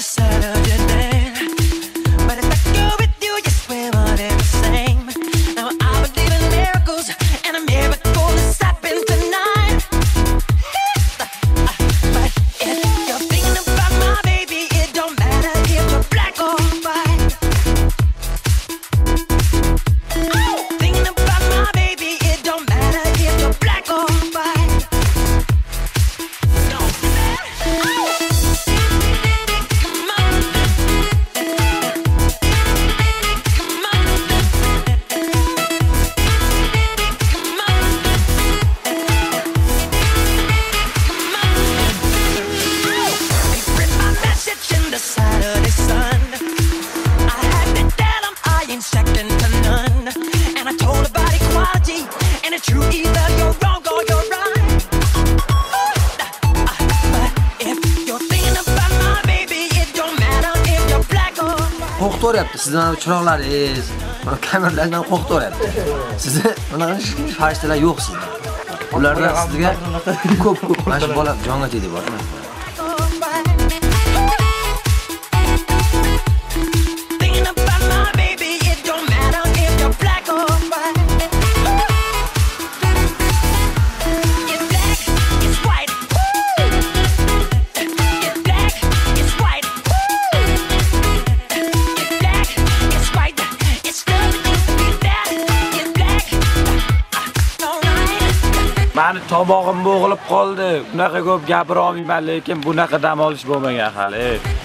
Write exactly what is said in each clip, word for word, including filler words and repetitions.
Qo'rqito'ryapti. Sizning chiroqlaringiz, kameralardan qo'rqito'ryapti. Sizni bunaqa farishtalar yo'q sizda. Ulardan sizga ko'p-ko'p mana shu bola jonga tegdi bor. Mani tomog'im bo'g'ilib qoldi. Bunaqa ko'p gapira olmayman, lekin bunaqa dam olish bo'lmagan hali.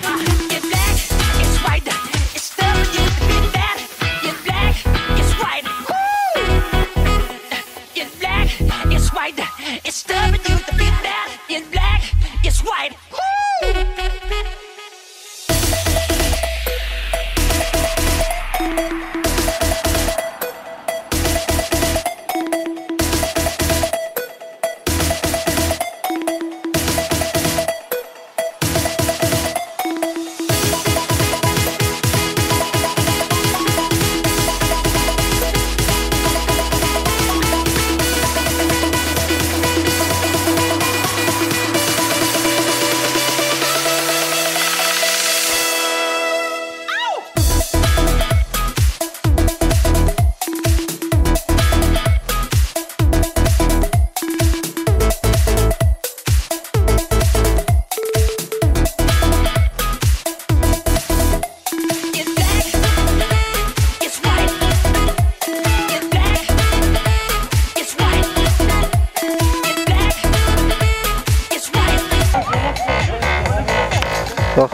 Bak.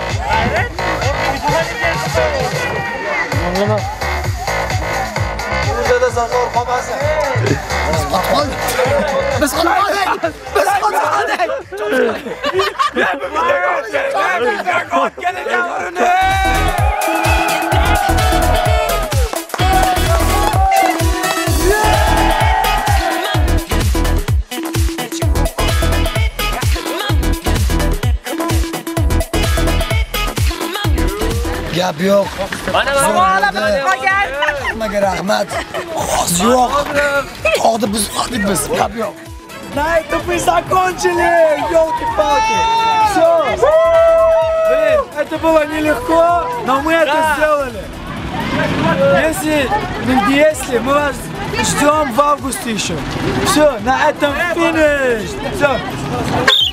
Anlama. Burada da sakor kapası. Biz patladık. Biz patladık. Biz patladık. Ben bu videoyu çekeceğim. Ben kod geleceğim onu. Gap yok. Mana mana qolgan. Nimaga rahmat. G'oz yo'q. Tog'da biz qildik biz. Gap yo'q. Night мы закончили, ёлки-палки. Всё. Блин, это было нелегко, но мы это сделали. Если, если мы вас ждем в августе еще. Все, на этом финиш. Все.